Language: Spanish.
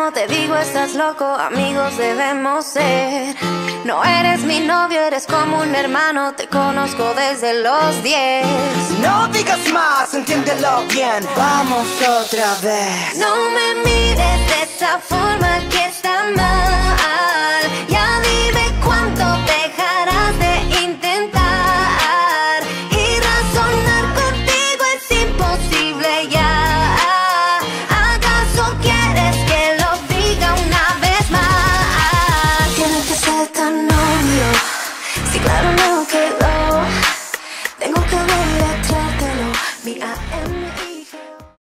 no te digo estás loco, amigos debemos ser. No eres mi novio, eres como un hermano, te conozco desde los 10. No digas más, entiéndelo bien, vamos otra vez. No me mires de esa forma que está mal.